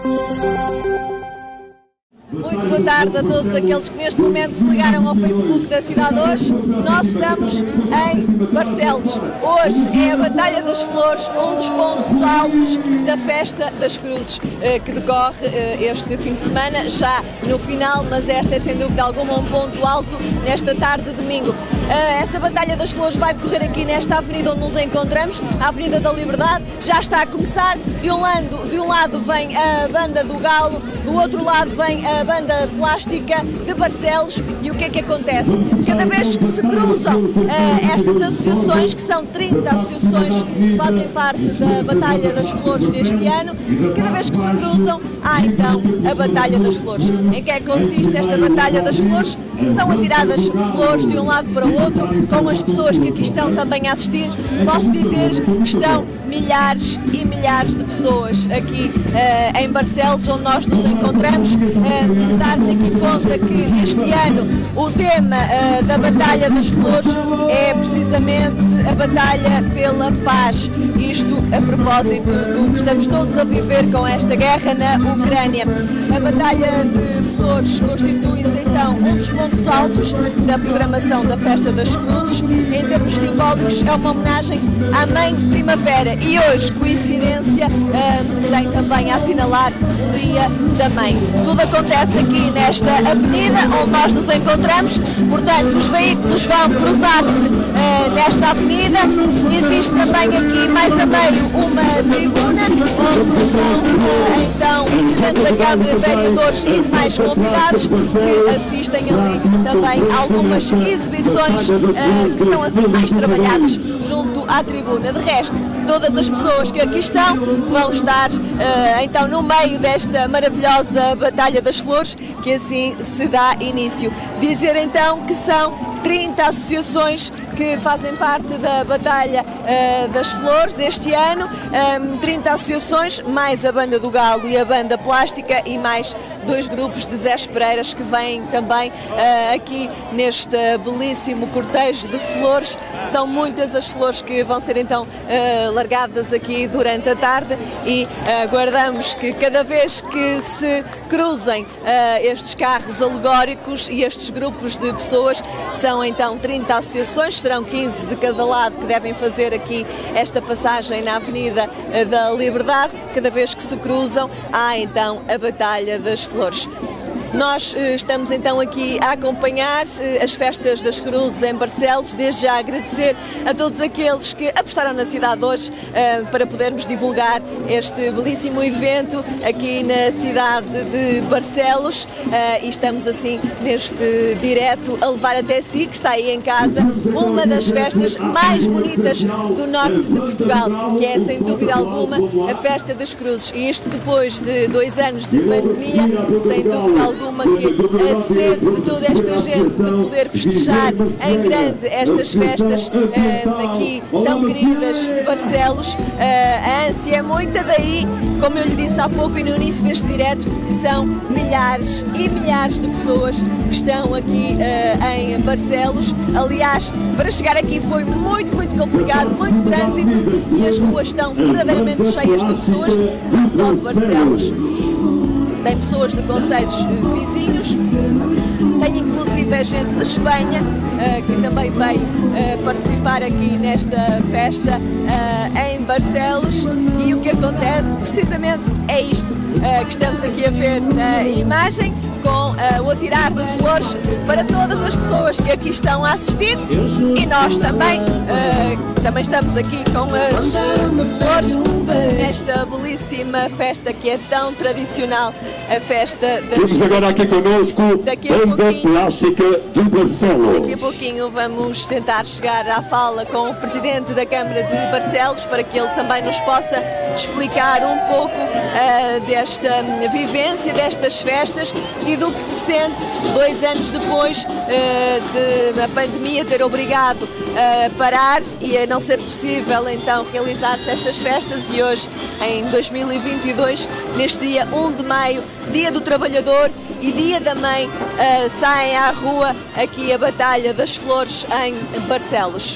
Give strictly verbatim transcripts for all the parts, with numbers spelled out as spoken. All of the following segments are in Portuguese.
Muito boa tarde a todos aqueles que neste momento se ligaram ao Facebook da cidade hoje. Nós estamos em Barcelos. Hoje é a Batalha das Flores, um dos pontos altos da Festa das Cruzes, que decorre este fim de semana, já no final, mas esta é sem dúvida alguma um ponto alto nesta tarde de domingo. Essa Batalha das Flores vai decorrer aqui nesta avenida onde nos encontramos, a Avenida da Liberdade. Já está a começar. De um lado, de um lado vem a Banda do Galo, do outro lado vem a Banda Plástica de Barcelos. E o que é que acontece? Cada vez que se cruzam uh, estas associações, que são trinta associações que fazem parte da Batalha das Flores deste ano, cada vez que se cruzam, há então a Batalha das Flores. Em que é que consiste esta Batalha das Flores? São atiradas flores de um lado para o outro, com as pessoas que aqui estão também a assistir. Posso dizer que estão milhares e milhares de pessoas aqui uh, em Barcelos, onde nós nos encontramos. Uh, Dar-te aqui conta que este ano o tema uh, da Batalha das Flores é precisamente a batalha pela paz. Isto a propósito do que estamos todos a viver com esta guerra na Ucrânia. A Batalha de Flores constitui-se então um dos pontos altos da programação da Festa das Cruzes. Em termos simbólicos, é uma homenagem à Mãe Primavera e hoje, coincidência, um, tem também a assinalar o Dia da Mãe. Tudo acontece aqui nesta avenida onde nós nos encontramos, portanto os veículos vão cruzar-se uh, nesta avenida. Existe também aqui mais a meio uma tribuna onde estão uh, então presidente da Câmara, vereadores e demais convidados que assistem ali também algumas exibições uh, que são assim mais trabalhadas junto à tribuna. De resto, todas as pessoas que aqui estão vão estar uh, então no meio desta maravilhosa Batalha das Flores, que assim se dá início. Dizer então que são trinta associações que fazem parte da Batalha uh, das Flores este ano, um, trinta associações, mais a Banda do Galo e a Banda Plástica e mais dois grupos de Zé Pereiras que vêm também uh, aqui neste belíssimo cortejo de flores. São muitas as flores que vão ser então uh, largadas aqui durante a tarde e uh, aguardamos que cada vez que se cruzem uh, estes carros alegóricos e estes grupos de pessoas, são então trinta associações, serão quinze de cada lado que devem fazer aqui esta passagem na Avenida da Liberdade. Cada vez que se cruzam, há então a Batalha das Flores. Nós eh, estamos então aqui a acompanhar eh, as festas das Cruzes em Barcelos, desde já agradecer a todos aqueles que apostaram na cidade hoje eh, para podermos divulgar este belíssimo evento aqui na cidade de Barcelos eh, e estamos assim neste direto a levar até si, que está aí em casa, uma das festas mais bonitas do norte de Portugal, que é sem dúvida alguma a Festa das Cruzes, e isto depois de dois anos de pandemia, sem dúvida alguma que a sede de toda esta gente de poder festejar em grande estas festas uh, aqui tão queridas de Barcelos, uh, a ânsia é muita, daí, como eu lhe disse há pouco e no início deste direto, são milhares e milhares de pessoas que estão aqui uh, em Barcelos. Aliás, para chegar aqui foi muito, muito complicado, muito trânsito e as ruas estão verdadeiramente cheias de pessoas, não só de Barcelos. Tem pessoas de concelhos uh, vizinhos, tem inclusive gente de Espanha uh, que também veio uh, participar aqui nesta festa uh, em Barcelos. E o que acontece precisamente é isto uh, que estamos aqui a ver na imagem, com uh, o atirar de flores para todas as pessoas que aqui estão a assistir, e nós também, uh, também estamos aqui com as uh, flores nesta belíssima festa que é tão tradicional, a festa das... Temos agora aqui connosco a Banda Plástica de Barcelos. Daqui a pouquinho vamos tentar chegar à fala com o Presidente da Câmara de Barcelos para que ele também nos possa explicar um pouco uh, desta vivência, destas festas e do que se sente dois anos depois uh, de a pandemia ter obrigado a parar e a não ser possível então realizar-se estas festas. E hoje, em dois mil e vinte e dois, neste dia um de maio, Dia do Trabalhador e Dia da Mãe, uh, saem à rua aqui a Batalha das Flores em Barcelos.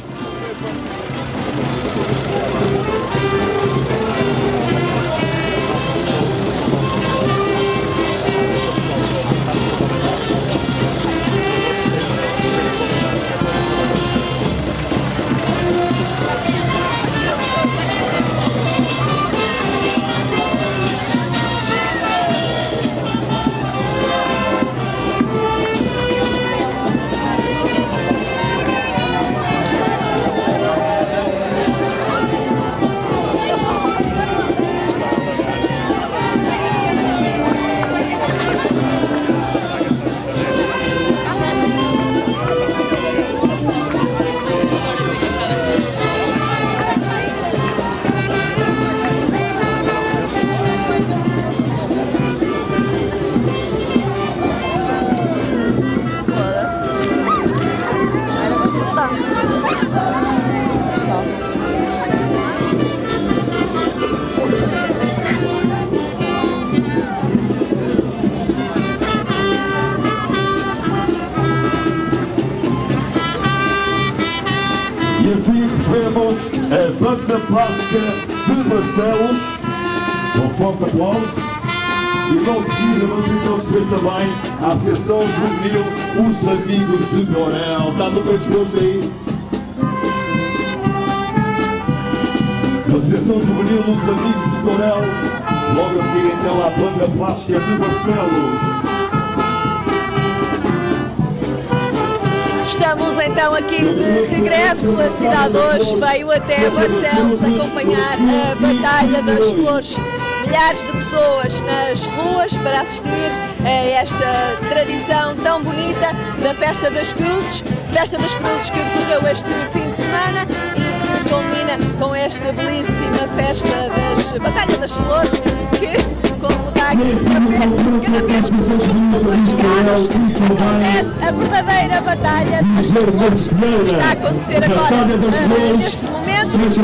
recebemos a Banda Plástica de Barcelos. Um forte aplauso. E logo seguida vamos então receber também a Associação Juvenil Os Amigos de Torel. Está tudo bem disposto aí? A Associação Juvenil Os Amigos de Torel. Logo a seguir então a Banda Plástica de Barcelos. Estamos então aqui de regresso. A cidade hoje veio até Barcelos acompanhar a Batalha das Flores. Milhares de pessoas nas ruas para assistir a esta tradição tão bonita da Festa das Cruzes. Festa das Cruzes que decorreu este fim de semana e que culmina com esta belíssima festa das Batalha das Flores, que, como está aqui a ver, cada vez que se juntam dois carros, acontece a verdadeira Batalha das Flores, que está a acontecer agora, uh, neste momento,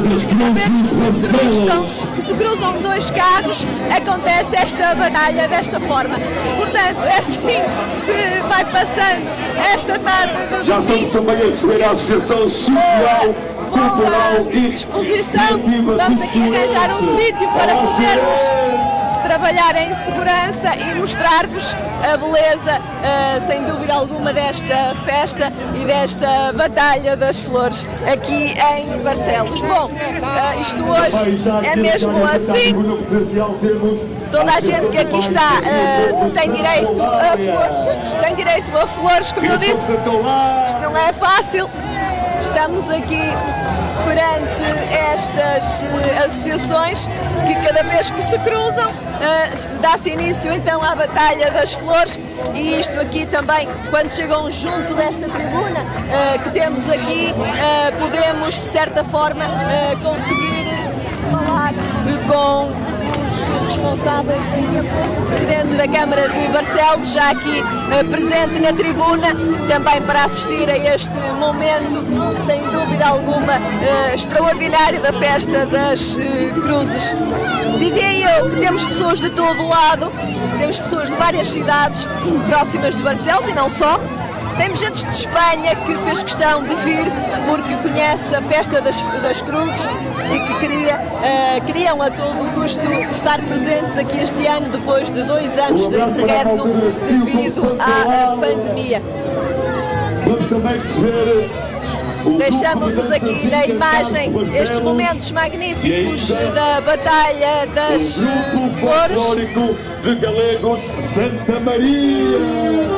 que se cruzam dois carros, acontece esta batalha desta forma. Portanto, é assim que se vai passando esta tarde. Já estamos também a receber a Associação Social, Cultural e disposição. Vamos aqui arranjar um sítio para podermos trabalhar em segurança e mostrar-vos a beleza, uh, sem dúvida alguma, desta festa e desta Batalha das Flores aqui em Barcelos. Bom, uh, isto hoje é mesmo assim. Toda a gente que aqui está uh, tem direito a flores, tem direito a flores, como eu disse. Isto não é fácil. Estamos aqui perante estas uh, associações que cada vez que se cruzam uh, dá-se início então à Batalha das Flores, e isto aqui também, quando chegam junto desta tribuna uh, que temos aqui, uh, podemos de certa forma uh, conseguir falar com os responsáveis, o Presidente da Câmara de Barcelos, já aqui uh, presente na tribuna, também para assistir a este momento, sem dúvida alguma, uh, extraordinário da Festa das uh, Cruzes. Dizia eu que temos pessoas de todo o lado, temos pessoas de várias cidades próximas de Barcelos e não só. Temos gente de Espanha que fez questão de vir porque conhece a Festa das, das Cruzes e que queria, uh, queriam a todo custo estar presentes aqui este ano, depois de dois anos de interregno devido à pandemia. Vamos também receber. Deixamos-vos aqui na imagem estes momentos magníficos da Batalha das Flores. De Galegos Santa Maria.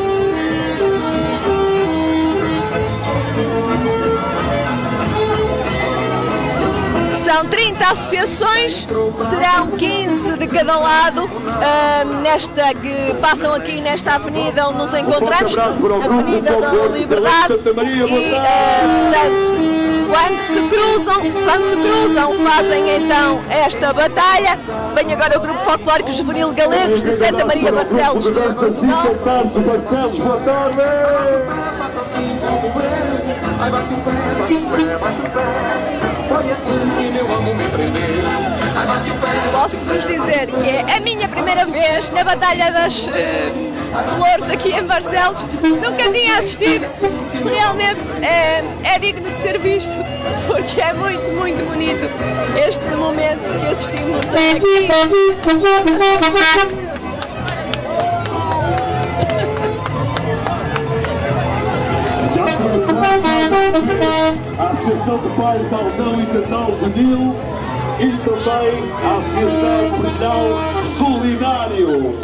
São trinta associações, serão quinze de cada lado, uh, nesta, que passam aqui nesta avenida onde nos encontramos, Avenida da Liberdade, e, uh, portanto, quando se cruzam, quando se cruzam, fazem então esta batalha. Vem agora o Grupo Folclórico Juvenil Galegos de Santa Maria Barcelos, de Portugal. Posso-vos dizer que é a minha primeira vez na Batalha das uh, Flores aqui em Barcelos. Nunca tinha assistido. Isto realmente é, é digno de ser visto, porque é muito, muito bonito este momento que assistimos aqui. A Associação de Pais Aldão e Casal Juvenil e também a Associação Brilhão Solidário.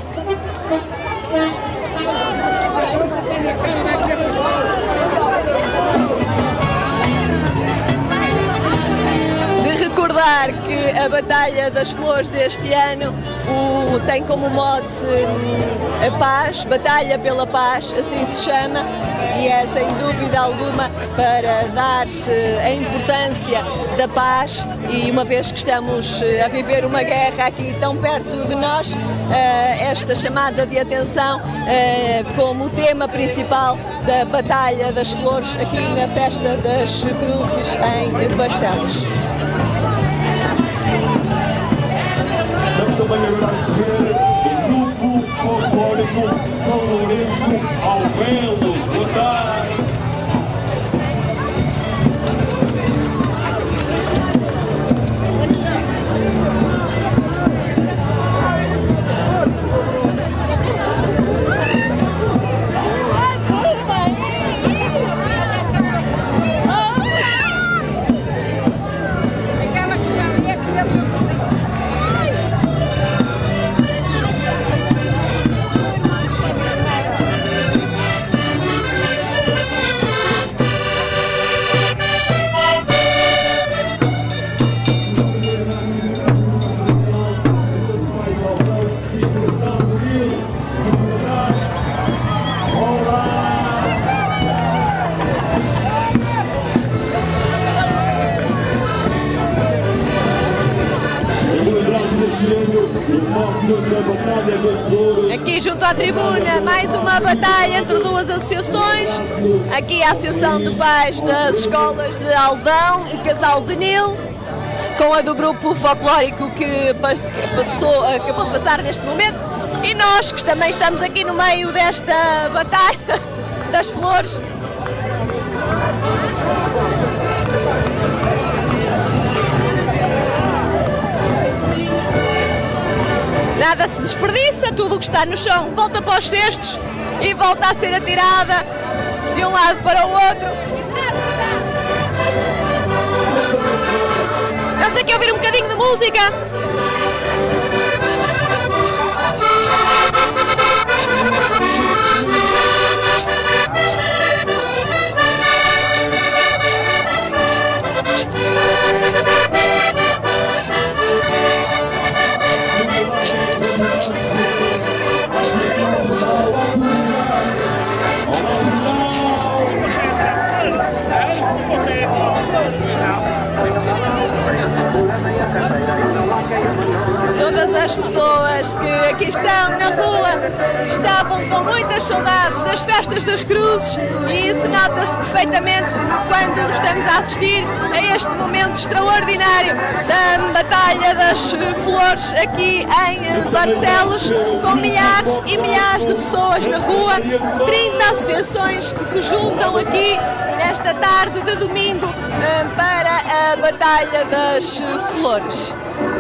De recordar que a Batalha das Flores deste ano o, tem como mote um, a paz, Batalha pela Paz, assim se chama, e é sem dúvida alguma para dar a importância da paz, e uma vez que estamos a viver uma guerra aqui tão perto de nós, esta chamada de atenção como tema principal da Batalha das Flores aqui na Festa das Cruzes em Barcelos. Vamos também agora receber o Grupo Folclórico São Lourenço Alvelos. Boa tarde. Aqui junto à tribuna, mais uma batalha entre duas associações. Aqui a Associação de Pais das Escolas de Aldão e Casal de Nil, com a do grupo folclórico que passou, acabou de passar neste momento. E nós, que também estamos aqui no meio desta batalha das flores. Nada se desperdiça, tudo o que está no chão volta para os cestos e volta a ser atirada de um lado para o outro. Vamos aqui ouvir um bocadinho de música. Todas as pessoas que aqui estão na rua estavam com muitas saudades das festas das cruzes e isso nota-se perfeitamente quando estamos a assistir a este momento extraordinário da Batalha das Flores aqui em Barcelos, com milhares e milhares de pessoas na rua, trinta associações que se juntam aqui nesta tarde de domingo para a Batalha das Flores.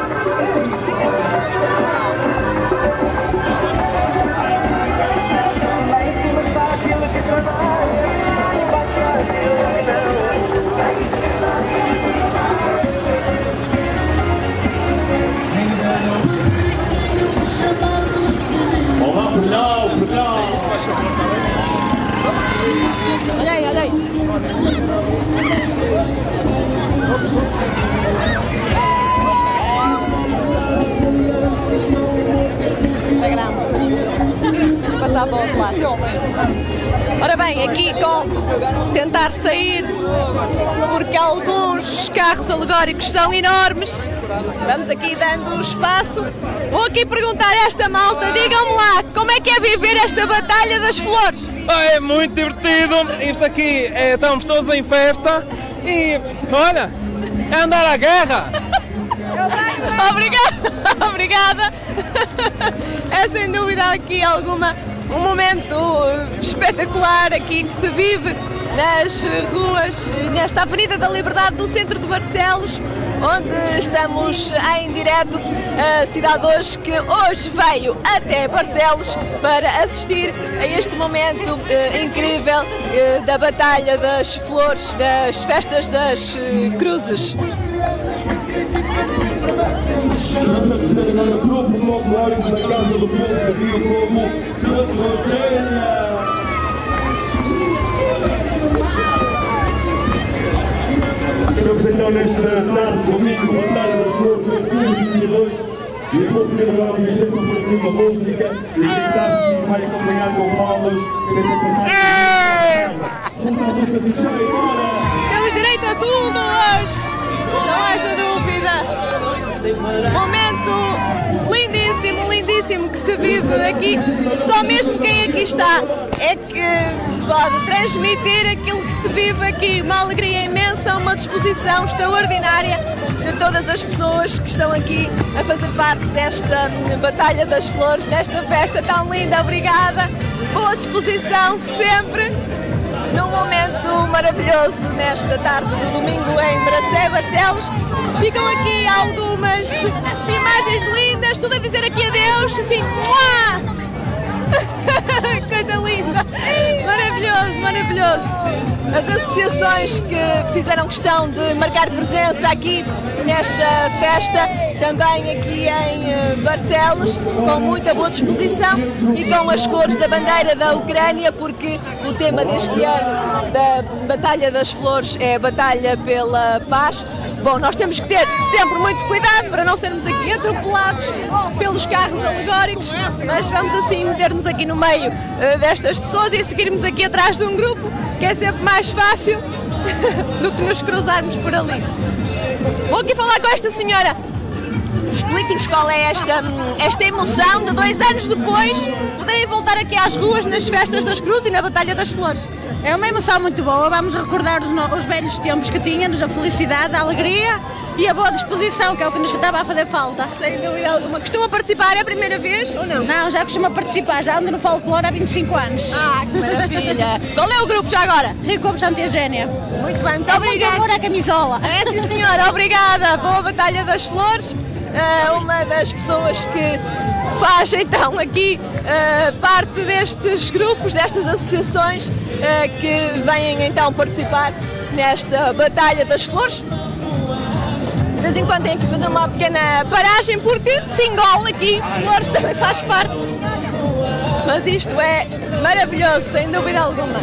Olá, Penal, Penal! Olha aí, olha aí! É grande. Vamos passar para o outro lado. Ora bem, aqui com tentar sair, porque alguns carros alegóricos são enormes. Vamos aqui dando espaço. Vou aqui perguntar a esta malta, digam-me lá, como é que é viver esta Batalha das Flores? É muito divertido, isto aqui, é, estamos todos em festa e, olha, é andar à guerra. Obrigada, obrigada. É sem dúvida aqui alguma, um momento espetacular aqui que se vive nas ruas, nesta Avenida da Liberdade do centro de Barcelos, onde estamos em direto a Cidade Hoje, que hoje veio até Barcelos para assistir a este momento eh, incrível eh, da Batalha das Flores, das Festas das eh, Cruzes. Estamos a receber agora o grupo folclórico da Casa do Povo de Rio Como Santa Rosélia. Estamos então nesta tarde, domingo, Batalha das Flores dois mil e vinte e dois, e eu vou pedir agora ao Ministério para pôr aqui uma música e quem está a assistir vai acompanhar com palmas e vai ter junto à música de Chá e Bora. Temos direito a tudo hoje, não haja dúvida. Momento lindíssimo, lindíssimo que se vive aqui. Só mesmo quem aqui está é que pode transmitir aquilo que se vive aqui. Uma alegria imensa, uma disposição extraordinária de todas as pessoas que estão aqui a fazer parte desta Batalha das Flores, desta festa tão linda. Obrigada, boa disposição sempre. Num momento maravilhoso nesta tarde de domingo em Bracé, Barcelos. Ficam aqui algumas imagens lindas, tudo a dizer aqui adeus, assim, muá! Coisa linda, maravilhoso. maravilhoso, maravilhoso. As associações que fizeram questão de marcar presença aqui nesta festa, também aqui em Barcelos, com muita boa disposição e com as cores da bandeira da Ucrânia, porque o tema deste ano da Batalha das Flores é a Batalha pela Paz. Bom, nós temos que ter sempre muito cuidado para não sermos aqui atropelados pelos carros alegóricos, mas vamos assim meter-nos aqui no meio uh, destas pessoas e seguirmos aqui atrás de um grupo, que é sempre mais fácil do que nos cruzarmos por ali. Vou aqui falar com esta senhora. Explique-nos qual é esta, esta emoção de dois anos depois poderem voltar aqui às ruas nas festas das Cruzes e na Batalha das Flores. É uma emoção muito boa, vamos recordar os, no, os velhos tempos que tínhamos, a felicidade, a alegria e a boa disposição, que é o que nos estava a fazer falta. Sem dúvida alguma. Costuma participar é a primeira vez ou não? Não, já costuma participar, já ando no folclore há vinte e cinco anos. Ah, que maravilha! Qual é o grupo já agora? Rio Como Santa Eugénia. Muito bem, muito é obrigada. Muito amor à camisola. É sim senhora, obrigada. Boa Batalha das Flores. Uh, uma das pessoas que faz então aqui uh, parte destes grupos, destas associações uh, que vêm então participar nesta Batalha das Flores. De vez em quando tem que fazer uma pequena paragem porque Singol aqui, Flores também faz parte. Mas isto é maravilhoso, sem dúvida alguma.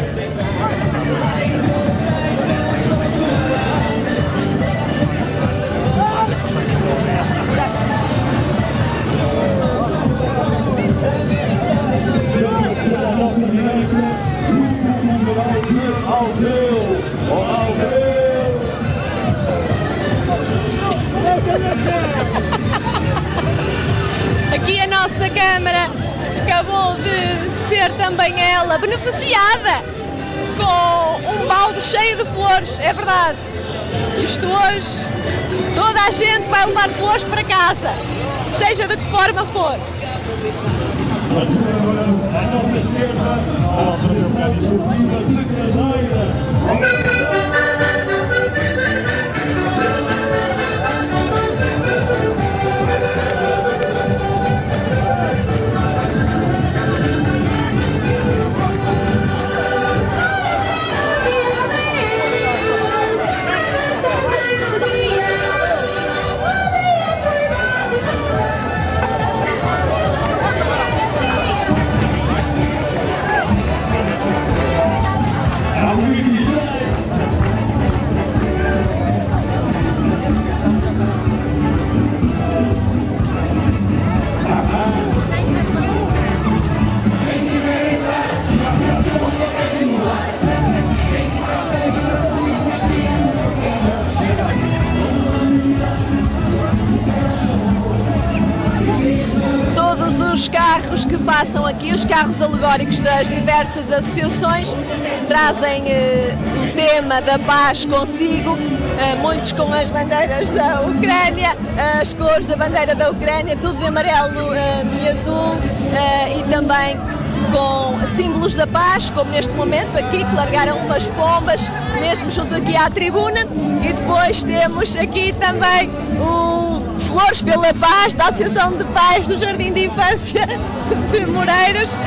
Aqui a nossa Câmara acabou de ser também ela beneficiada com um balde cheio de flores, é verdade. Isto hoje, toda a gente vai levar flores para casa, seja de que forma for. Os carros que passam aqui, os carros alegóricos das diversas associações, trazem eh, o tema da paz consigo, eh, muitos com as bandeiras da Ucrânia, as cores da bandeira da Ucrânia, tudo de amarelo eh, e azul, eh, e também com símbolos da paz, como neste momento aqui, que largaram umas pombas, mesmo junto aqui à tribuna, e depois temos aqui também um Flores pela Paz, da Associação de Pais do Jardim de Infância de Moreiros.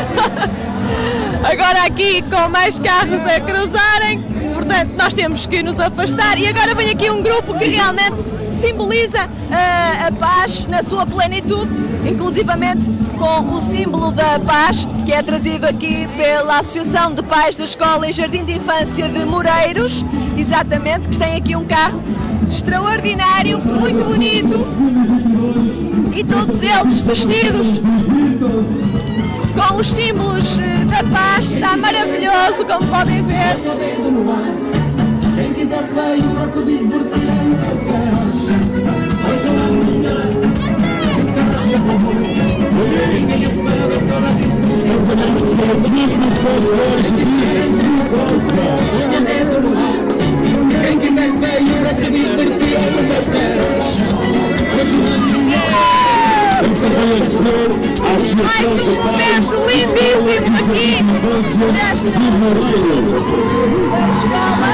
Agora aqui com mais carros a cruzarem, portanto nós temos que nos afastar, e agora vem aqui um grupo que realmente simboliza uh, a paz na sua plenitude, inclusivamente com o símbolo da paz, que é trazido aqui pela Associação de Pais da Escola e Jardim de Infância de Moreiros, exatamente, que tem aqui um carro extraordinário, muito bonito, e todos eles vestidos com os símbolos da paz. Está maravilhoso, como podem ver. Quem quiser sair para se divertir, quem quiser sair para se divertir, mais um momento lindíssimo aqui nesta escola.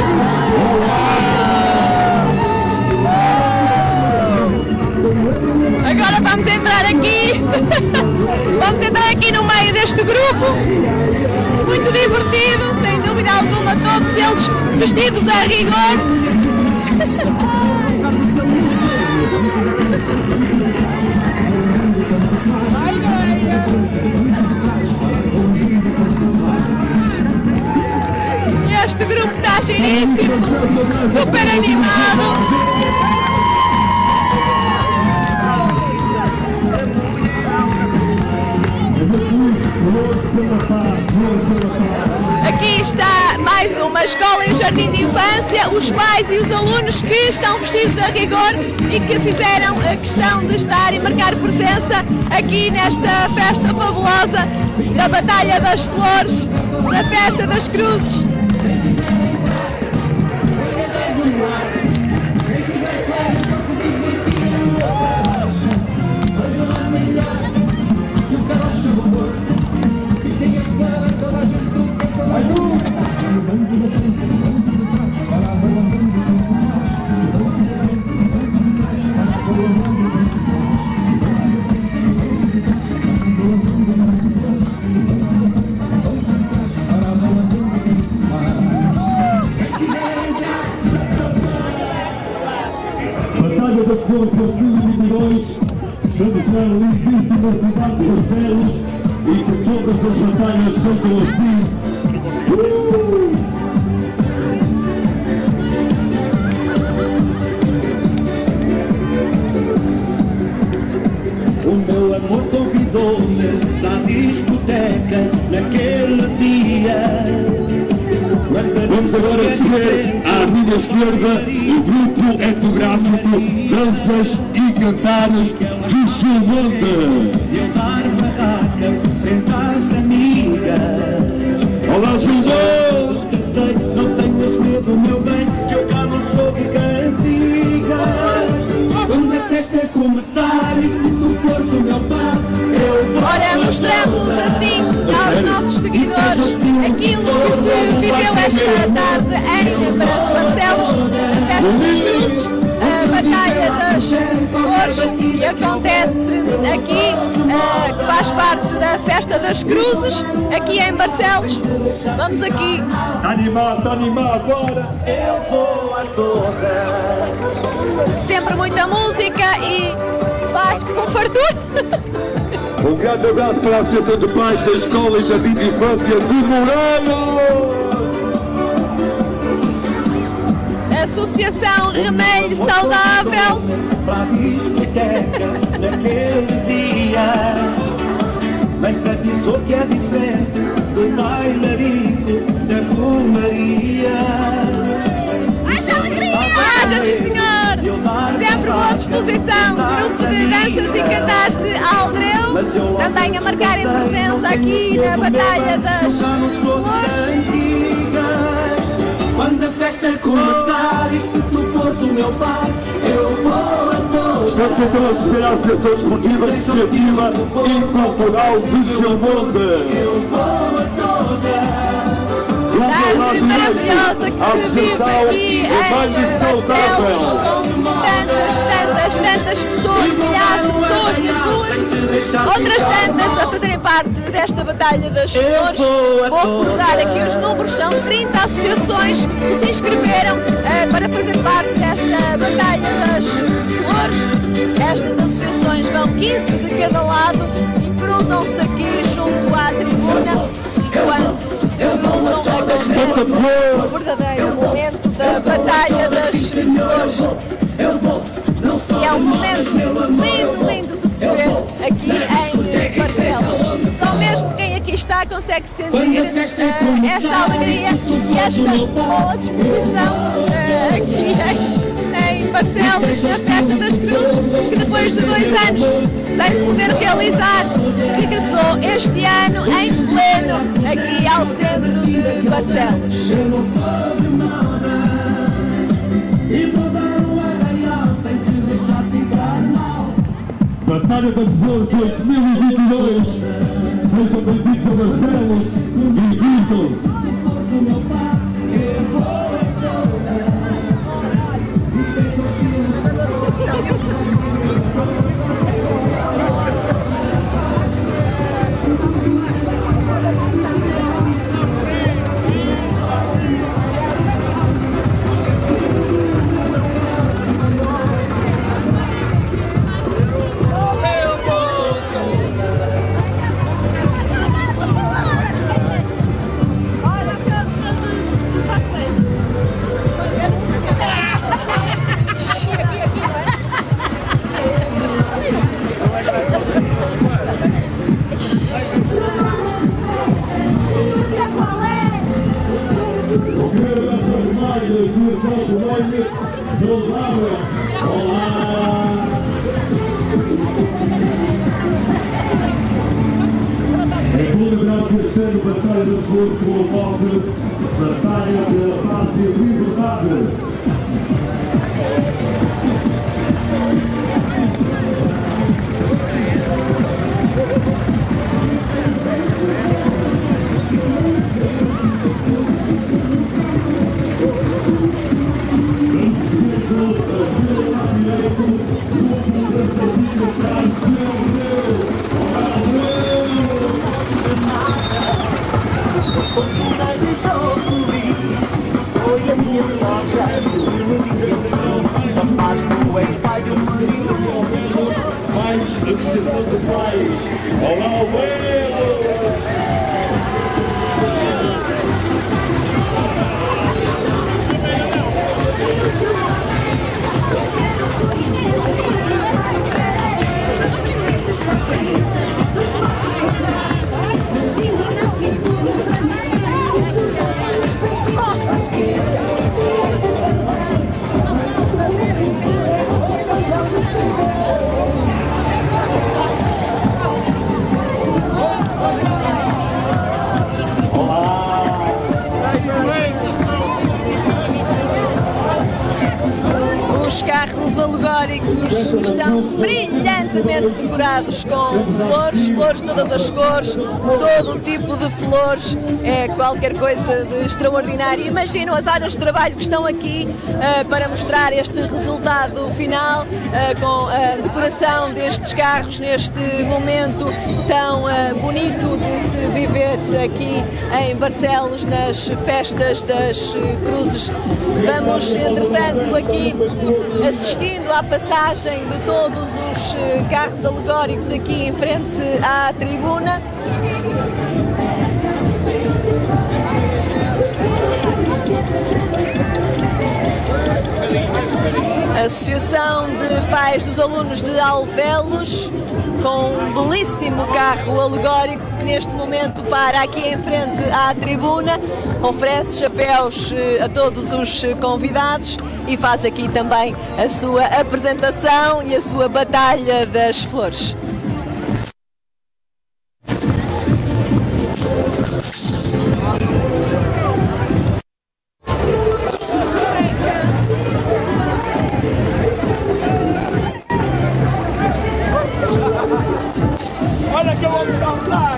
Agora vamos entrar aqui, vamos entrar aqui no meio deste grupo, muito divertido, sem dúvida eles vestidos a rigor. Este grupo está giríssimo, super animado. Aqui está mais uma escola e um jardim de infância, os pais e os alunos que estão vestidos a rigor e que fizeram a questão de estar e marcar presença aqui nesta festa fabulosa da Batalha das Flores, da Festa das Cruzes. Batalha das Flores dois mil e vinte e dois, estamos na lindíssima cidade de Barcelos e que todas as batalhas sejam assim. Uh! O meu amor convidou-me à discoteca naquele dia. Vamos agora seguir à minha esquerda o grupo etnográfico Danças e Cantares de Silmonte. Eu dar barraca frente às amigas. Olá, Silmonte! Descansei, não tenhas medo, meu bem, que eu cá não sou de cantigas. Quando a festa começar e se tu fores o meu par, eu vou. Ora, mostramos assim aos nossos seguidores aquilo que se viveu esta tarde em Barcelos, a Festa das Cruzes, a Batalha das Flores, que acontece aqui, uh, que faz parte da Festa das Cruzes, aqui em Barcelos. Vamos aqui. Está animado, está animado, bora! Eu vou a toda. Sempre muita música e faz com fartura. Um grande abraço para a Associação de Pais da Escola e Jardim de Infância de Morelos! Associação Remédio Saudável. Para a discoteca naquele dia, mas se avisou que é diferente do bailarico da Romaria. Haja alegria! Haja, sim, senhor! Sempre boa disposição, grupo de danças e cantares de Aldreu, também a marcarem presença aqui na Batalha das Flores. Quando a festa começar e se tu fores o meu pai, eu vou a todos. Estamos então a receber a Associação Desportiva Recreativa e Cultural de Silmonte. Eu vou a todas. Tarde maravilhosa que se vive aqui em Barcelos, com tantas, tantas, tantas pessoas, milhares de pessoas nas ruas, outras tantas a fazerem parte desta Batalha das Flores. Vou recordar aqui os números, são trinta associações que se inscreveram uh, para fazer parte desta Batalha das Flores. Estas associações vão quinze de cada lado e cruzam-se aqui junto à tribuna, enquanto se cruzam acontece o verdadeiro momento da Batalha das Flores. E é um momento lindo, lindo de se ver aqui em Barcelos. Só mesmo quem aqui está consegue sentir uh, esta alegria e esta boa disposição uh, aqui em, em Barcelos, na Festa das Cruzes, que depois de dois anos sem se poder realizar, regressou este ano em pleno aqui ao centro de Barcelos. Batalha das Flores dois mil e vinte e dois, sejam bem-vindos a Barcelos e juntos! É bom lembrar que este ano a Batalha das Flores com o mote Batalha pela Paz e a Liberdade. Associação de Pais. Olá, Abuelo! Os carros alegóricos estão brilhantemente decorados com flores, flores de todas as cores, todo o tipo de flores, é qualquer coisa de extraordinário. Imaginam as áreas de trabalho que estão aqui uh, para mostrar este resultado final, uh, com a decoração destes carros neste momento tão uh, bonito de se viver aqui em Barcelos, nas festas das Cruzes. Vamos, entretanto, aqui assistindo à passagem de todos os carros alegóricos aqui em frente à tribuna. A Associação de Pais dos Alunos de Alvelos, com um belíssimo carro alegórico que neste momento para aqui em frente à tribuna, oferece chapéus a todos os convidados e faz aqui também a sua apresentação e a sua Batalha das Flores. Olha que eu vou saltar!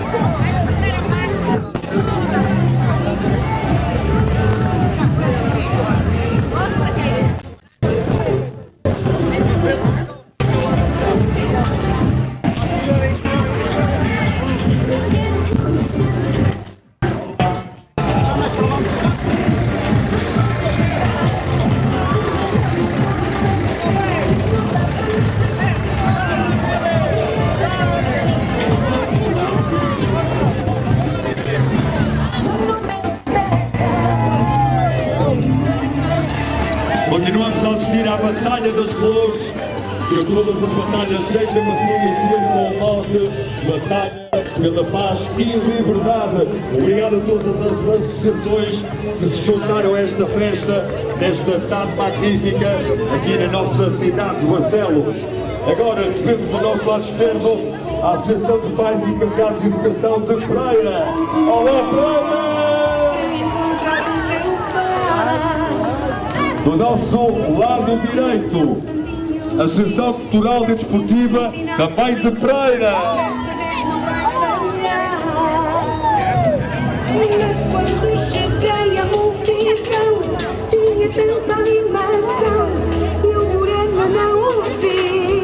Continuamos a assistir à Batalha das Flores, que todas as batalhas sejam assim escolhidas com o mote Batalha pela Paz e Liberdade. Obrigado a todas as associações que se juntaram a esta festa, nesta tarde magnífica, aqui na nossa cidade de Barcelos. Agora recebemos do nosso lado esquerdo a Associação de Pais e Encarregados de Educação de Pereira. Olá, Pereira! Do nosso lado direito, a Associação Cultural e Desportiva também de Pereira. Mas quando cheguei à multidão, tinha tanta animação, e o moreno não ouvi.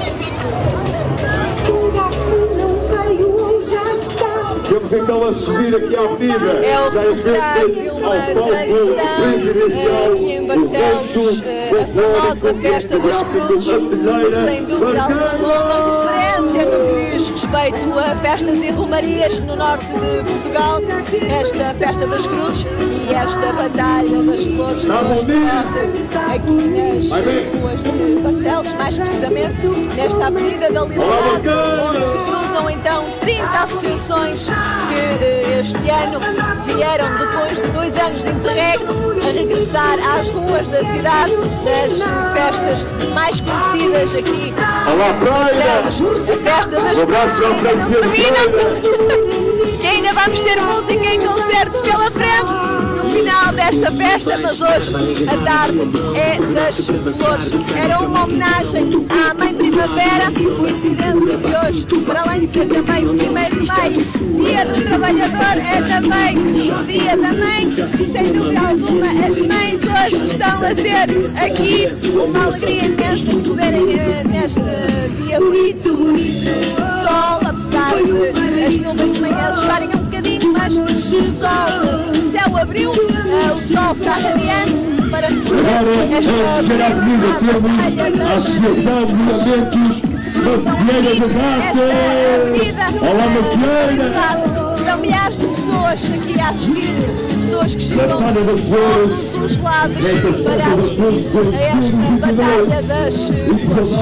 Será que não veio ou já está? Vamos então a subir aqui à avenida. É o recuperar de uma tradição aqui em Barcelos, a famosa Festa das Cruzes, sem dúvida alguma, uma referência no que diz respeito a festas e romarias no norte de Portugal, esta Festa das Cruzes e esta Batalha das Flores que hoje decorre aqui nas ruas de Barcelos, mais precisamente nesta Avenida da Liberdade, onde se cruza São então trinta associações que eh, este ano vieram, depois de dois anos de interregno, a regressar às ruas da cidade, das festas mais conhecidas aqui. Olá, Praia! A festa das Um abraço ao cruzes, que ainda não termina. E ainda vamos ter música e concertos pela frente no final desta festa, mas hoje a tarde é das flores. Era uma homenagem à Mãe Primavera, coincidência de hoje, para além de ser também o primeiro de maio, Dia do Trabalhador, é também o Dia da Mãe, e sem dúvida alguma as mães hoje estão a ter aqui uma alegria imensa de poderem eh, neste dia bonito, bonito, sol, apesar de as nuvens de manhã estarem um bocadinho, mas o sol, o céu abriu, uh, o sol está radiante para receber esta a Associação de Movimentos Macieira de Rato. Olá, Macieira! São milhares de pessoas aqui a assistir, pessoas que chegam de todos os lados para assistir a esta Batalha das Flores.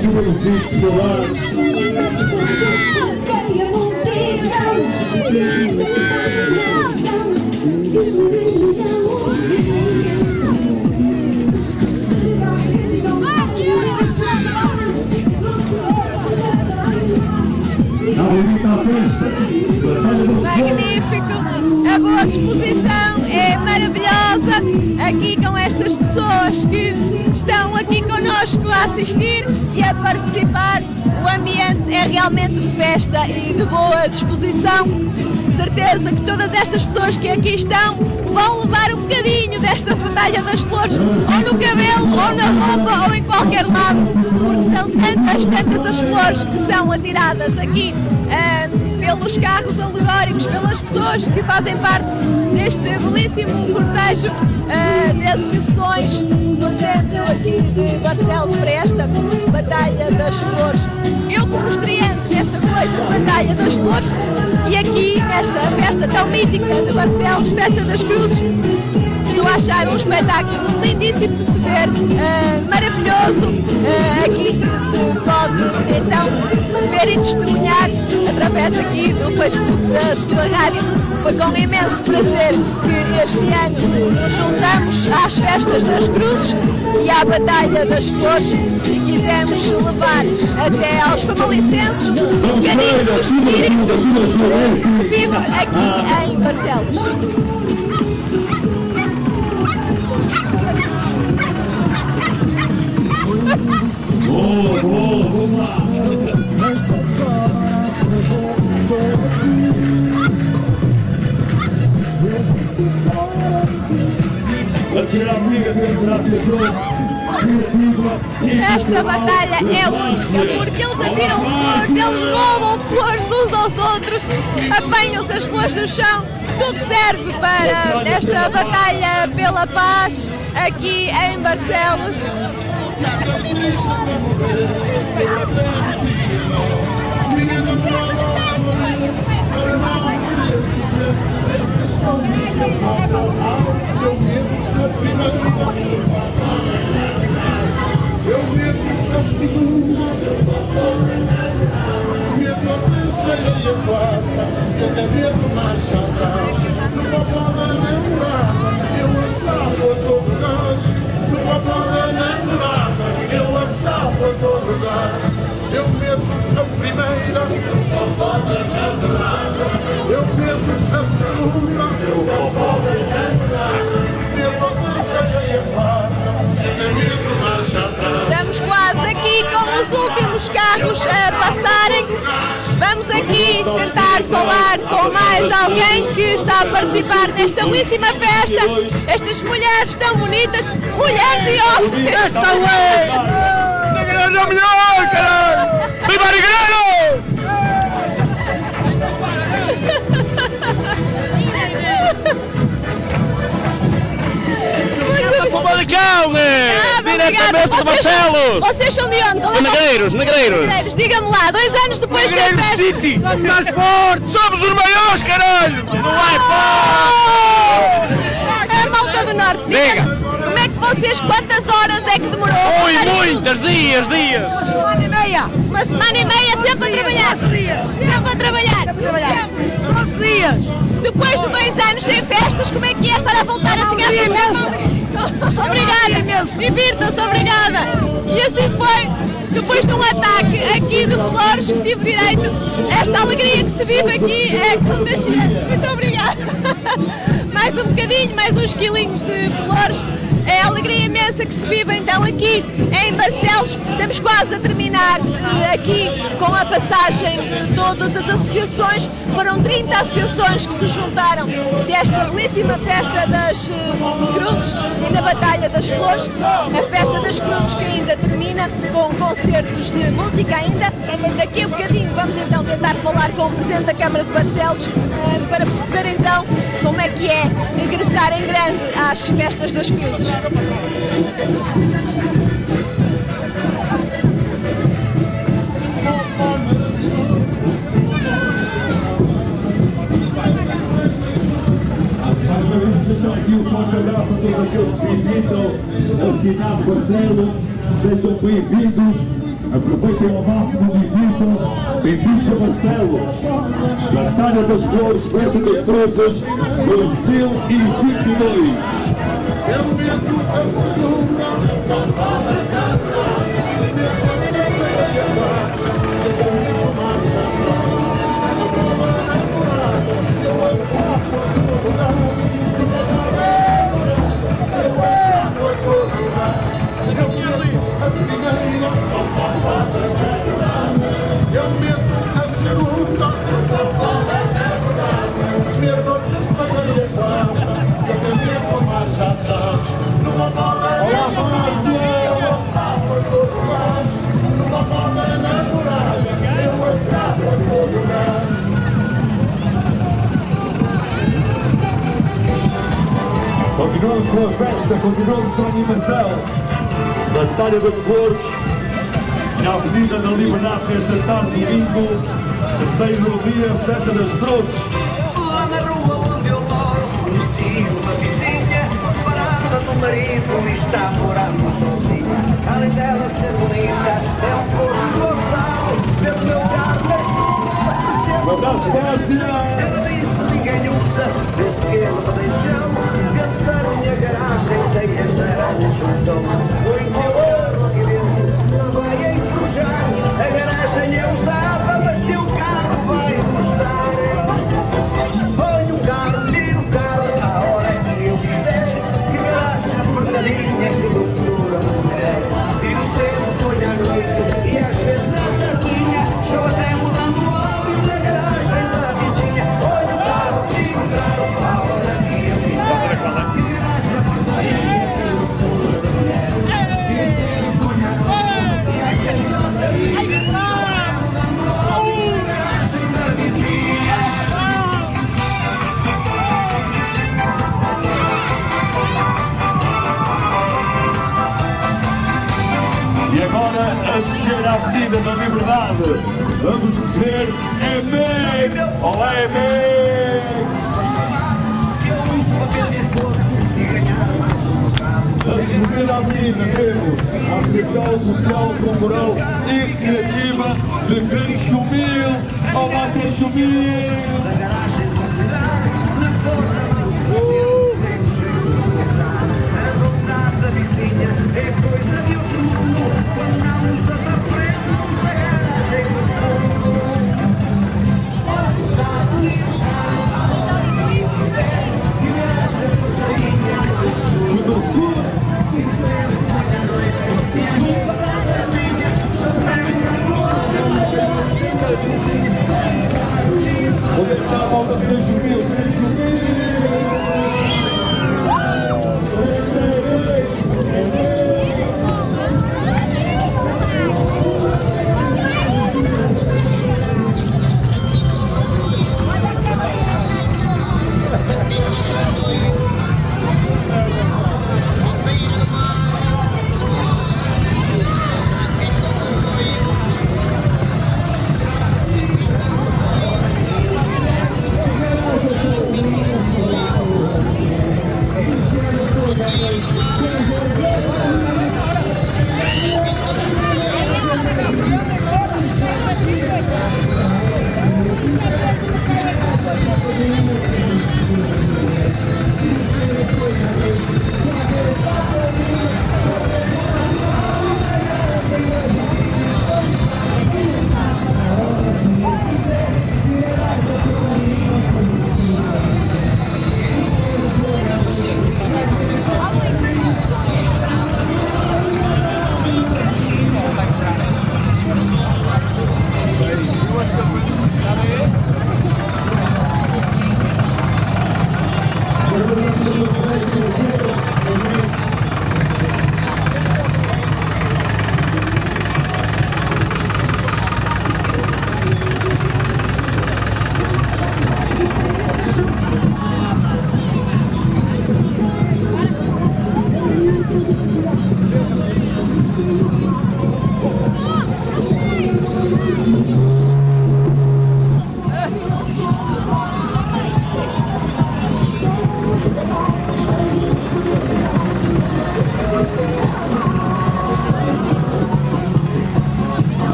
Magnífico, a boa disposição é maravilhosa aqui com estas pessoas que estão aqui connosco a assistir e a participar. O ambiente é realmente de festa e de boa disposição. De certeza que todas estas pessoas que aqui estão vão levar um bocadinho desta Batalha das Flores, ou no cabelo, ou na roupa, ou em qualquer lado, porque são tantas, tantas as flores que são atiradas aqui ah, pelos carros alegóricos, pelas pessoas que fazem parte deste belíssimo cortejo ah, de associações no centro aqui de Barcelos para esta Batalha das Flores. Eu como estreante desta coisa, Batalha das Flores, e aqui nesta festa tão mítica de Barcelos, Festa das Cruzes, estou a achar um espetáculo lindíssimo de se ver, uh, maravilhoso, uh, aqui que se pode então ver e testemunhar através aqui do Facebook da sua rádio. Foi com imenso prazer que este ano nos juntamos às Festas das Cruzes e à Batalha das Flores e quisemos levar até aos famalicenses um bocadinho do espírito que se vive aqui em Barcelos. Oh, oh, vamos lá! Esta batalha é única porque eles atiram flores, eles roubam flores uns aos outros, apanham-se as flores do chão, tudo serve para esta batalha pela paz aqui em Barcelos. Eu medo da segunda, medo da terceira e a quarta, e até medo mais atrás. No papel da namorada, eu assavo a todo gás. No papel da namorada, eu assavo a todo gás. Eu medo da primeira, no papel da namorada. Eu medo da segunda, no papel da namorada. Medo da terceira e a quarta, e até medo mais atrás. Estamos quase aqui com os últimos carros a passarem. Vamos aqui tentar falar com mais alguém que está a participar nesta belíssima festa. Estas mulheres tão bonitas, mulheres e homens. Esta ué! Negreiro é o melhor, caralho! Viva Negreiro! Famalicão, né? Diretamente de Barcelos! Vocês são de onde? Qual é Negreiros, Negreiros! Negreiros, diga-me lá, dois anos depois de Negreiro festa. City! Somos mais fortes! Somos os maiores, caralho! Não é forte! É a malta do Norte. Diga. Como é que vocês quantas horas é que demorou? Ui, muitas, dias, dias. Uma semana e meia. Uma semana e meia sempre a trabalhar. Sempre a trabalhar. doze dias. Depois de dois anos sem festas, como é que é estar a voltar assim a imensa? Obrigada, imenso. Divirtam-se, obrigada. E assim foi. Depois de um ataque aqui de flores que tive direito, esta alegria que se vive aqui é contagiante. Muito obrigada. Mais um bocadinho, mais uns quilinhos de flores. É a alegria imensa que se vive então aqui em Barcelos. Estamos quase a terminar aqui com a passagem de todas as associações. Foram trinta associações que se juntaram desta belíssima festa das Cruzes e da Batalha das Flores. A festa das Cruzes que ainda termina com concertos de música ainda. Daqui a um bocadinho vamos então tentar falar com o Presidente da Câmara de Barcelos para perceber então como é que é regressar em grande às festas das Cruzes. Aqui um forte abraço a todos aqueles que visitam a cidade de Barcelos. Sejam bem-vindos, aproveitem ao máximo, divirtam-se. Bem-vindos a Barcelos. Batalha das Flores, Festa das Cruzes, dois mil e vinte e dois. Continuamos com a festa, continuamos com a animação. Batalha das Flores, na Avenida da Liberdade, nesta tarde, domingo, terceiro dia, Festa das Cruzes. Lá na rua onde eu moro, conheci uma vizinha, separada do marido e está morando sozinha. Além dela ser bonita, é um poço total, pelo meu carro é chuva. Um abraço, Márcia! Ela disse ninguém usa, desde que ele me deixou. Dentro da minha garagem tem esta aranha junto. Põe teu ouro aqui dentro, se não vai enforjar. A garagem é usada, mas teu carro vai custar. Põe um carro, tira o carro à hora que eu quiser. Que garagem apertadinha, que doçura mulher. Tiro cedo, põe à noite e às vezes à tardinha. Estou até mudando o óleo na garagem da vizinha. Põe um carro, tira o carro à hora que eu quiser. Que garagem apertadinha, que doçura mulher. Tiro cedo, põe à noite e às vezes à tardinha. Estou até mudando o óleo na garagem da vizinha. E agora, a descer à Avenida da Liberdade, vamos receber Emek! Olá, Emek! A subir à Avenida temos a Associação Social Cultural e Criativa de Granchumil. Olá, Granchumil! A vizinha é coisa de outro mundo. Quando não usa da frente, não usa a garagem do fundo. Que garagem portaria, que doçura. Que doçura! E a minha sardinha, Onde está a volta de Granchumil? Granchumil!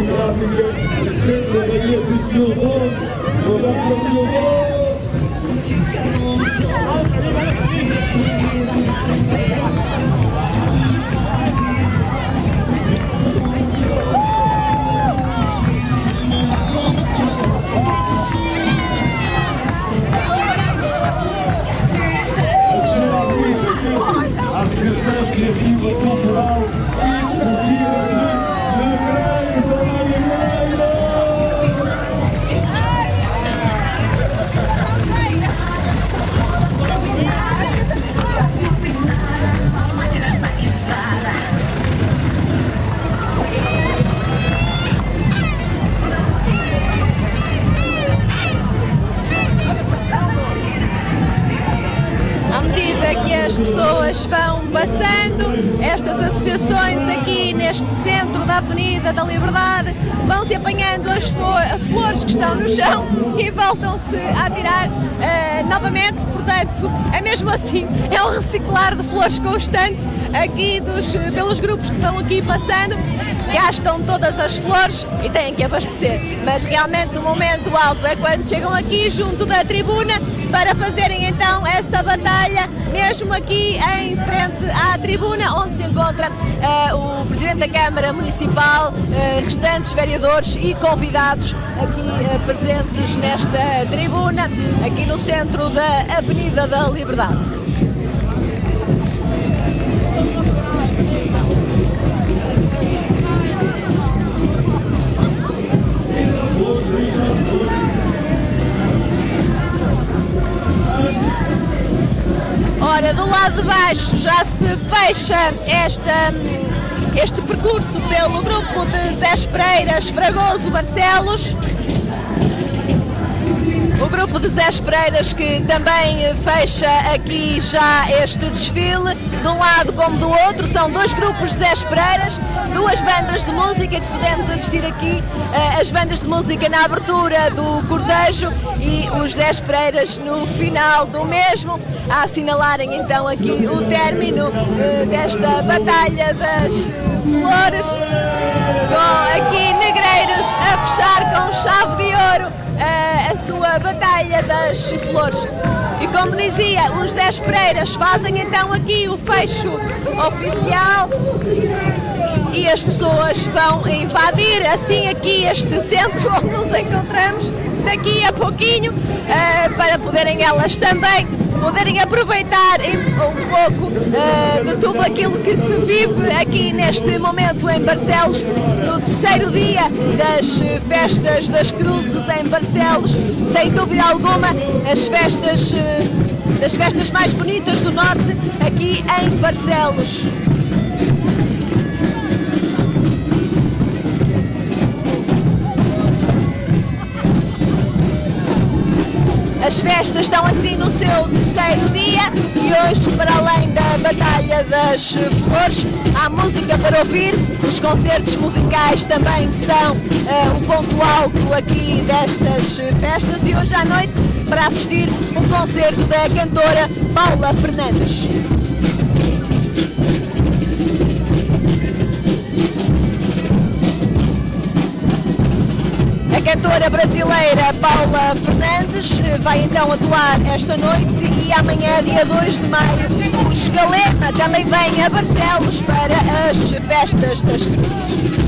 fotográfica do centro da Baía do Silvão. Um abraço para o Silvão. A Associação Criativa Cultural e Esportiva de Negreiros da Lagoeira. À medida que as pessoas vão passando, estas associações aqui neste centro da Avenida da Liberdade vão-se apanhando as flores que estão no chão e voltam-se a tirar uh, novamente. Portanto, é mesmo assim, é um reciclar de flores constante aqui dos, pelos grupos que vão aqui passando. Gastam todas as flores e têm que abastecer, mas realmente o momento alto é quando chegam aqui junto da tribuna para fazerem então essa batalha, mesmo aqui em frente à tribuna onde se encontra uh, o Presidente da Câmara Municipal, uh, restantes vereadores e convidados aqui uh, presentes nesta tribuna, aqui no centro da Avenida da Liberdade. Ora, do lado de baixo já se fecha esta, este percurso pelo grupo de Zé Espreiras, Fragoso, Barcelos. O grupo de Zé Espreiras que também fecha aqui já este desfile, de um lado como do outro. São dois grupos de Zé Espreiras, duas bandas de música que podemos assistir aqui, as bandas de música na abertura do cortejo e os Zé Espreiras no final do mesmo, a assinalarem então aqui o término desta Batalha das Flores, com aqui Negreiros a fechar com chave de ouro a sua Batalha das Flores. E como dizia, os Zé Espreiras fazem então aqui o fecho oficial e as pessoas vão invadir assim aqui este centro onde nos encontramos daqui a pouquinho, uh, para poderem elas também poderem aproveitar um pouco uh, de tudo aquilo que se vive aqui neste momento em Barcelos, no terceiro dia das festas das Cruzes em Barcelos, sem dúvida alguma as festas, uh, das festas mais bonitas do Norte aqui em Barcelos. As festas estão assim no seu terceiro dia e hoje, para além da Batalha das Flores, há música para ouvir. Os concertos musicais também são uh, um ponto alto aqui destas festas e hoje à noite para assistir o concerto da cantora Paula Fernandes. A cantora brasileira Paula Fernandes vai então atuar esta noite e amanhã, dia dois de maio, o Escalema também vem a Barcelos para as festas das Cruzes.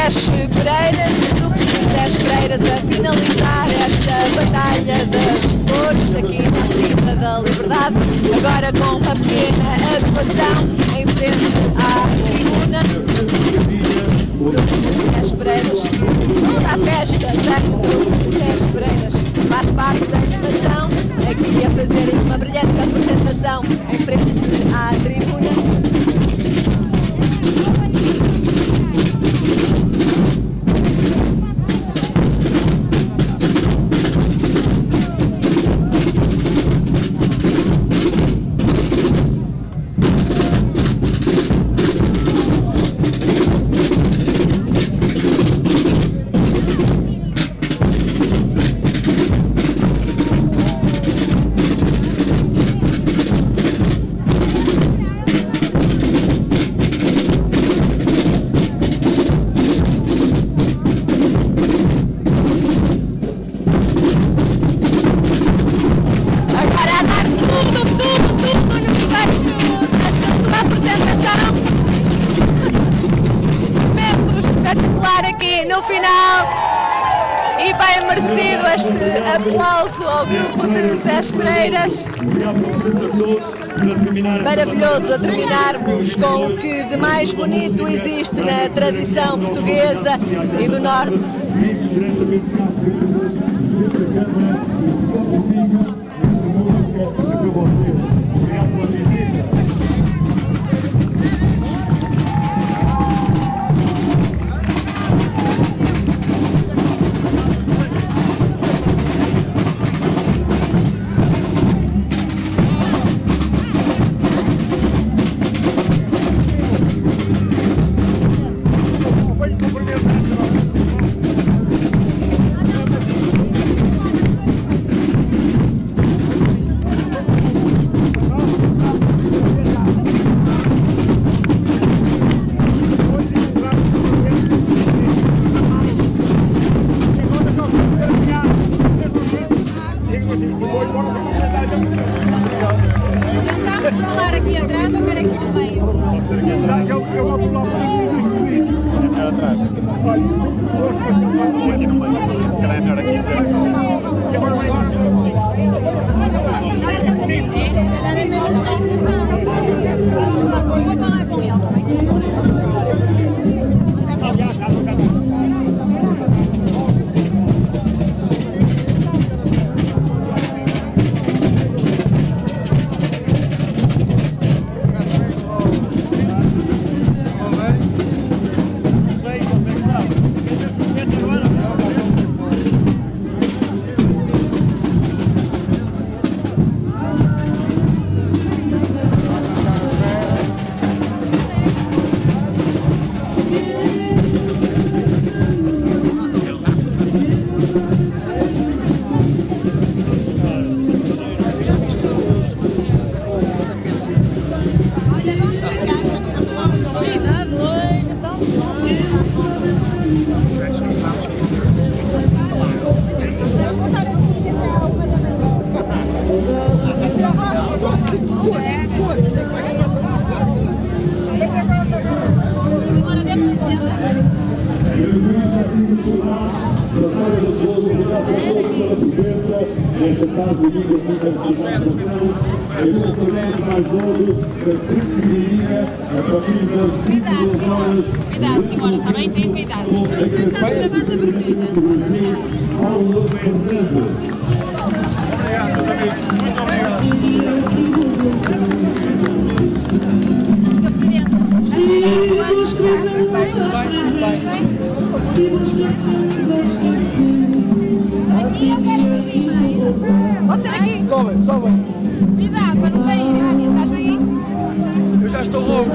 Zés Pereiras, o grupo de Zés Pereiras a finalizar esta Batalha das Flores aqui na Avenida da Liberdade, agora com uma pequena adequação em frente à tribuna. O grupo de Zés Pereiras, toda a festa tem o grupo de Zés Pereiras, faz parte da animação, aqui a fazerem uma brilhante apresentação em frente à tribuna. No final, e bem merecido este aplauso ao grupo de Zés Pereiras. Maravilhoso a terminarmos com o que de mais bonito existe na tradição portuguesa e do Norte. Nesta tarde de Liga Muita Representação, eu torneio mais novo da Secretaria, a partir das vinte e duas horas. Cuidado, senhora, também tem cuidado. Paulo Fernandes. Muito obrigado. Aqui eu quero subir mais. Pode ser aqui? Sobe, sobe. Cuidado para não cair. Estás bem aí? Eu já estou louco.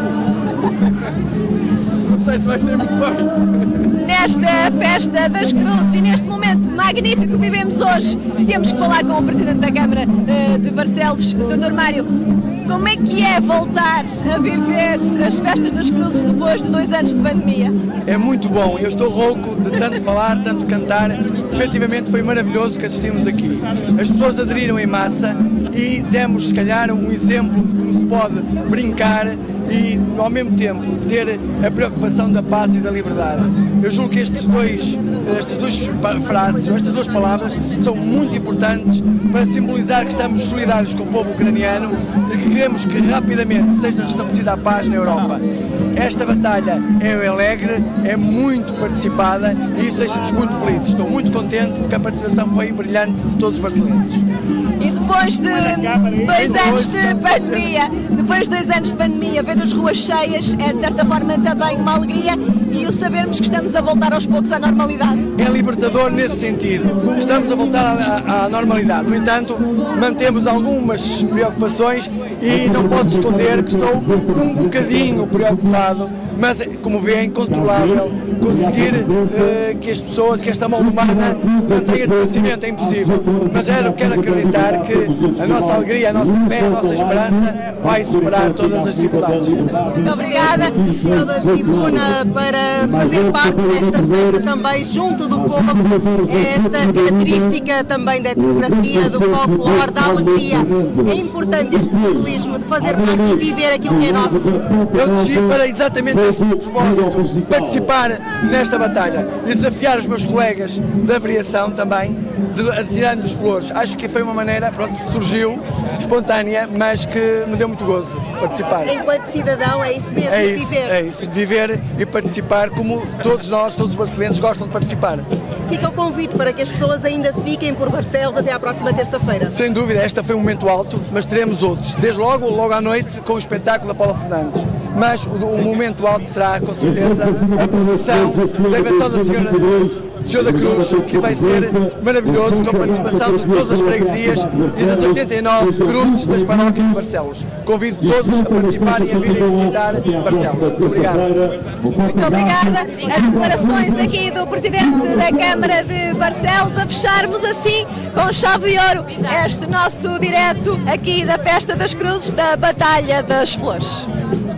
Não sei se vai ser muito bem. Nesta festa das Cruzes e neste momento magnífico que vivemos hoje, temos que falar com o Presidente da Câmara de Barcelos, doutor Mário. Como é que é voltar a viver as festas das Cruzes depois de dois anos de pandemia? É muito bom, eu estou rouco de tanto falar, tanto cantar. Efetivamente foi maravilhoso que assistimos aqui. As pessoas aderiram em massa e demos, se calhar, um exemplo de como se pode brincar e, ao mesmo tempo, ter a preocupação da paz e da liberdade. Eu julgo que estes dois, estas duas frases, estas duas palavras, são muito importantes para simbolizar que estamos solidários com o povo ucraniano e que queremos que rapidamente seja restabelecida a paz na Europa. Esta batalha é alegre, é muito participada e isso deixa-nos muito felizes. Estou muito contente porque a participação foi brilhante de todos os barcelenses. E depois de dois anos de pandemia, depois de dois anos de pandemia, ver as ruas cheias é de certa forma também uma alegria e o sabermos que estamos a voltar aos poucos à normalidade. É libertador nesse sentido. Estamos a voltar à, à normalidade. No entanto, mantemos algumas preocupações e não posso esconder que estou um bocadinho preocupado, mas, como vê, é incontrolável conseguir uh, que as pessoas, que esta mão humana mantenha distanciamento, é impossível. Mas eu quero acreditar que a nossa alegria, a nossa fé, a nossa esperança vai superar todas as dificuldades. Muito obrigada. Toda tribuna para fazer parte desta festa também junto do povo. Esta característica também da etnografia, do folclore, da alegria. É importante este simbolismo de fazer parte e viver aquilo que é nosso. Eu desci para exatamente esse propósito, participar nesta batalha e desafiar os meus colegas da aviação também, atirando-lhes flores. Acho que foi uma maneira, pronto, surgiu, espontânea, mas que me deu muito gozo participar. Enquanto cidadão, é isso mesmo, é isso, viver. É isso, viver e participar como todos nós, todos os barcelenses gostam de participar. Fica o convite para que as pessoas ainda fiquem por Barcelos até à próxima terça-feira. Sem dúvida, esta foi um momento alto, mas teremos outros. Desde logo, logo à noite, com o espetáculo da Paula Fernandes. Mas o, o momento alto será, com certeza, a procissão da invenção da Senhora de Senhor da Cruz, que vai ser maravilhoso, com a participação de todas as freguesias e das oitenta e nove cruzes das paróquias de Barcelos. Convido todos a participarem e a virem visitar Barcelos. Muito obrigado. Muito obrigada. As declarações aqui do Presidente da Câmara de Barcelos, a fecharmos assim com chave de ouro este nosso direto aqui da Festa das Cruzes da Batalha das Flores.